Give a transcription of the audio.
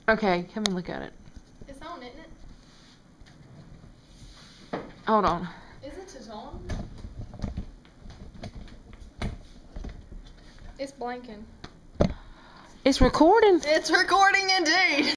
Okay, come and look at it. It's on, isn't it? Hold on. Is it just on? It's blanking. It's recording. It's recording indeed.